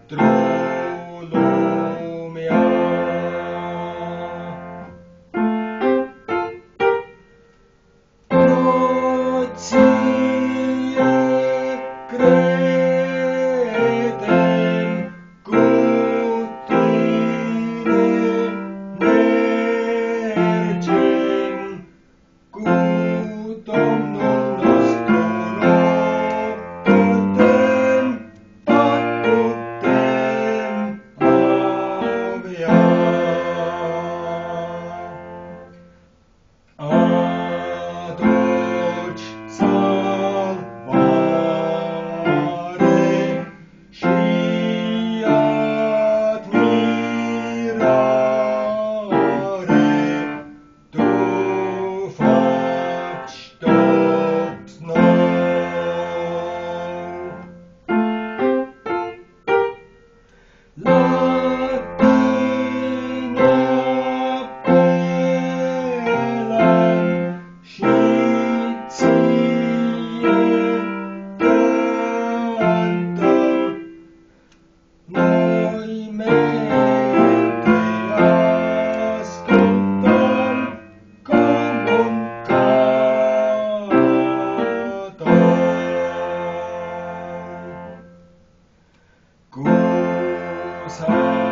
Pentru lumea. Credem cu Tine, mergem cu Domnul nostru, putem, avea. Aduci salvare și admirare, Tu faci tot nou. La Tine apelam și Ție cântam. Noi te ascultam cum un cadou. Cu